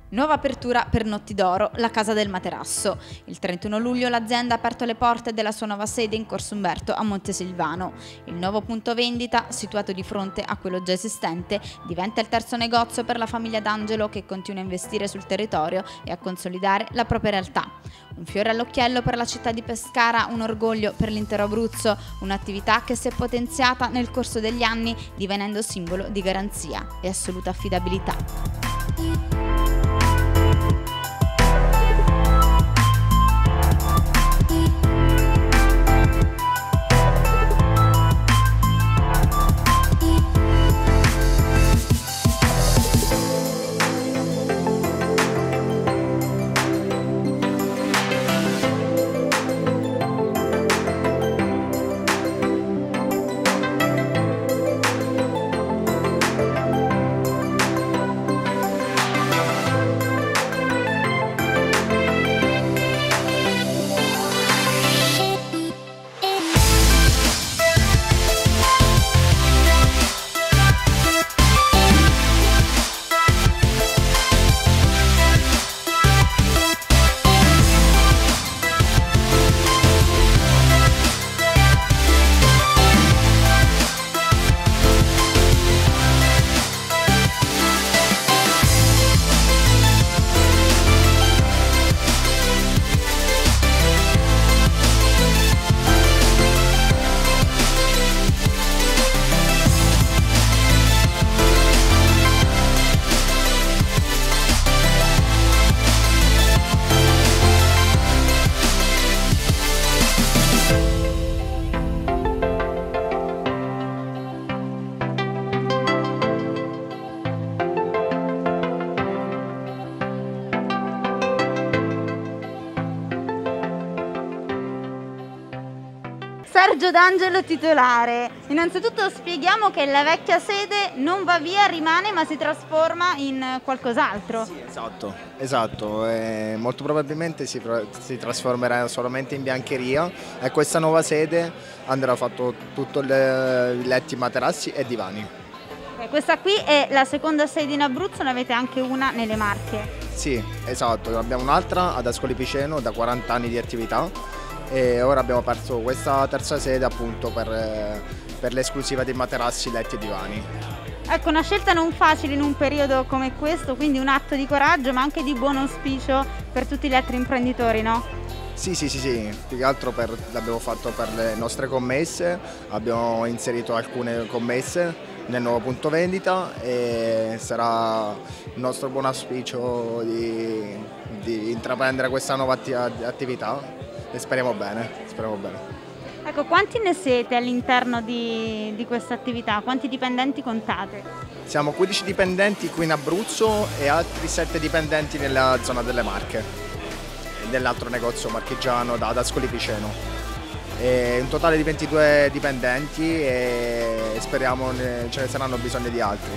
Nuova apertura per Notti d'Oro, la Casa del Materasso. Il 31 luglio l'azienda ha aperto le porte della sua nuova sede in Corso Umberto a Montesilvano. Il nuovo punto vendita, situato di fronte a quello già esistente, diventa il terzo negozio per la famiglia D'Angelo che continua a investire sul territorio e a consolidare la propria realtà. Un fiore all'occhiello per la città di Pescara, un orgoglio per l'intero Abruzzo, un'attività che si è potenziata nel corso degli anni divenendo simbolo di garanzia e assoluta affidabilità. Sergio D'Angelo titolare. Innanzitutto spieghiamo che la vecchia sede non va via, rimane, ma si trasforma in qualcos'altro. Sì, esatto. Molto probabilmente si trasformerà solamente in biancheria e questa nuova sede andrà fatto tutto i letti, materassi e divani. Questa qui è la seconda sede in Abruzzo, ne avete anche una nelle Marche. Sì, esatto, abbiamo un'altra ad Ascoli Piceno da 40 anni di attività. E ora abbiamo aperto questa terza sede appunto per l'esclusiva dei materassi, letti e divani. Ecco, una scelta non facile in un periodo come questo, quindi un atto di coraggio ma anche di buon auspicio per tutti gli altri imprenditori, no? Sì, più che altro l'abbiamo fatto per le nostre commesse, abbiamo inserito alcune commesse nel nuovo punto vendita e sarà il nostro buon auspicio di intraprendere questa nuova attività. E speriamo bene. Ecco, quanti ne siete all'interno di questa attività? Quanti dipendenti contate? Siamo 15 dipendenti qui in Abruzzo e altri 7 dipendenti nella zona delle Marche, nell'altro negozio marchigiano ad Ascoli Piceno. Un totale di 22 dipendenti e speriamo ce ne saranno bisogno di altri.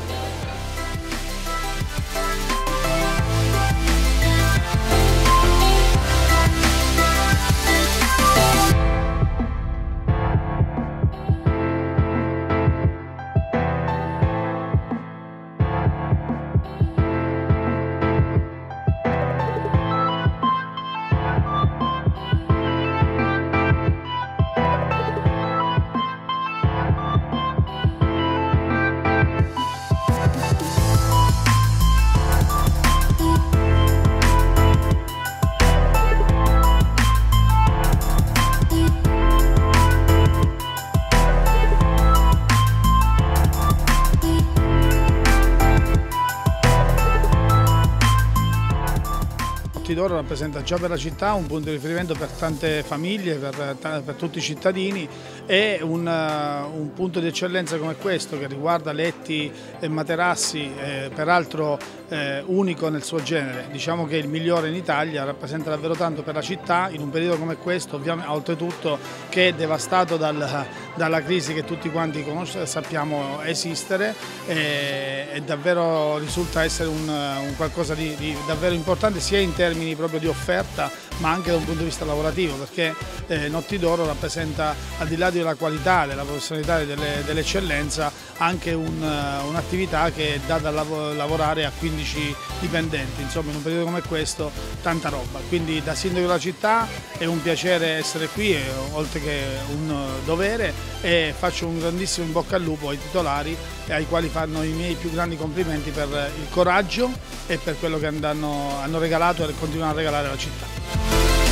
Notti d'Oro rappresenta già per la città un punto di riferimento per tante famiglie, per tutti i cittadini e un punto di eccellenza come questo che riguarda letti e materassi, peraltro unico nel suo genere, diciamo che è il migliore in Italia, rappresenta davvero tanto per la città in un periodo come questo, ovviamente, oltretutto che è devastato dalla crisi che tutti quanti sappiamo esistere e davvero risulta essere un qualcosa di davvero importante sia in termini proprio di offerta ma anche da un punto di vista lavorativo, perché Notti d'Oro rappresenta, al di là di di della qualità, della professionalità e dell'eccellenza, anche un'attività che è data a lavorare a 15 dipendenti, insomma in un periodo come questo tanta roba. Quindi da sindaco della città è un piacere essere qui, oltre che un dovere, e faccio un grandissimo in bocca al lupo ai titolari e ai quali fanno i miei più grandi complimenti per il coraggio e per quello che hanno regalato e continuano a regalare alla città.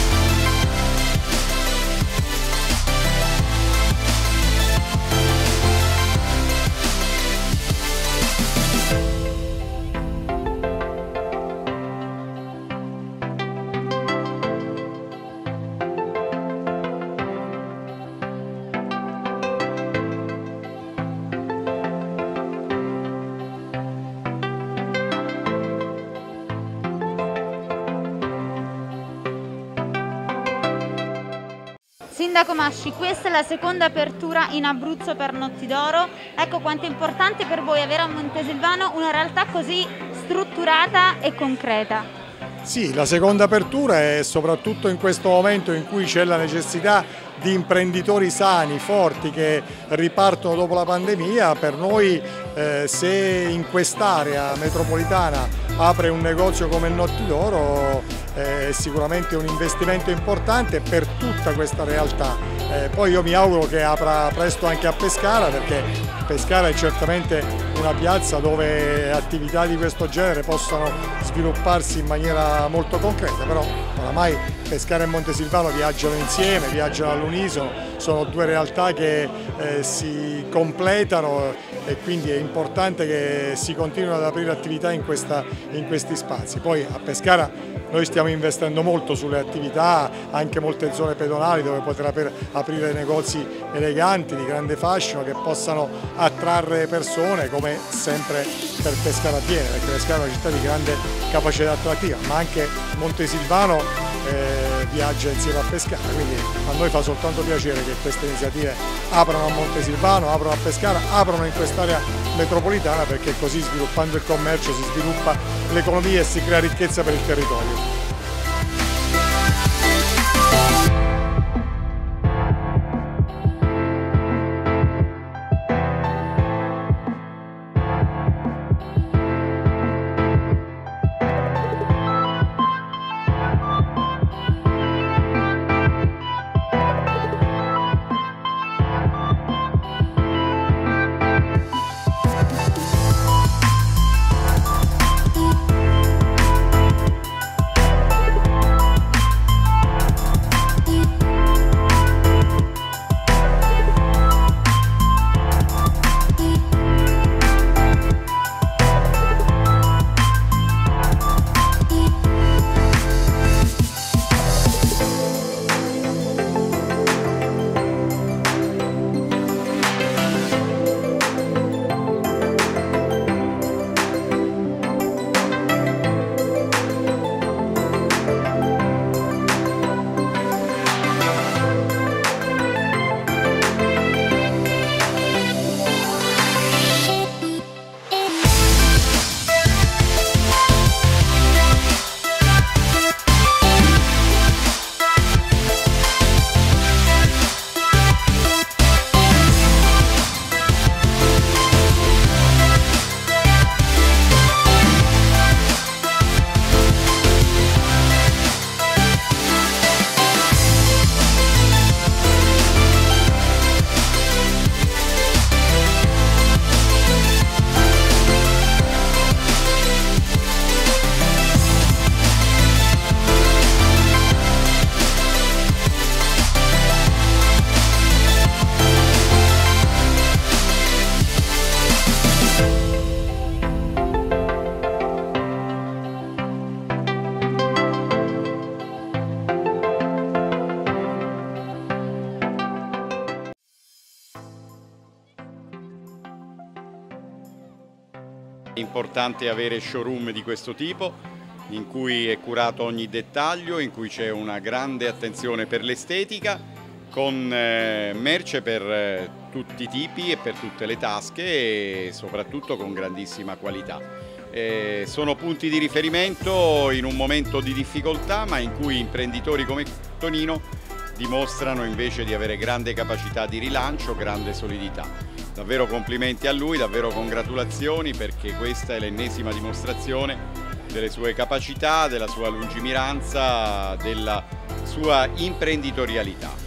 Sindaco Masci, questa è la seconda apertura in Abruzzo per Notti d'Oro. Ecco quanto è importante per voi avere a Montesilvano una realtà così strutturata e concreta. Sì, la seconda apertura è soprattutto in questo momento in cui c'è la necessità di imprenditori sani, forti, che ripartono dopo la pandemia. Per noi se in quest'area metropolitana apre un negozio come il Notti d'Oro è sicuramente un investimento importante per tutta questa realtà. Poi io mi auguro che apra presto anche a Pescara, perché Pescara è certamente una piazza dove attività di questo genere possano svilupparsi in maniera molto concreta, però oramai Pescara e Montesilvano viaggiano insieme, viaggiano all'unisono, sono due realtà che si completano e quindi è importante che si continuino ad aprire attività in questi spazi. Poi a Pescara noi stiamo investendo molto sulle attività, anche molte zone pedonali dove poter aprire negozi eleganti, di grande fascino, che possano attrarre persone, come sempre per Pescara tiene, perché Pescara è una città di grande capacità attrattiva, ma anche Montesilvano viaggia insieme a Pescara, quindi a noi fa soltanto piacere che queste iniziative aprano a Montesilvano, aprono a Pescara, aprono in quest'area metropolitana, perché così, sviluppando il commercio, si sviluppa l'economia e si crea ricchezza per il territorio. È importante avere showroom di questo tipo, in cui è curato ogni dettaglio, in cui c'è una grande attenzione per l'estetica, con merce per tutti i tipi e per tutte le tasche e soprattutto con grandissima qualità. Sono punti di riferimento in un momento di difficoltà, ma in cui imprenditori come Tonino dimostrano invece di avere grande capacità di rilancio, grande solidità. Davvero complimenti a lui, davvero congratulazioni, perché questa è l'ennesima dimostrazione delle sue capacità, della sua lungimiranza, della sua imprenditorialità.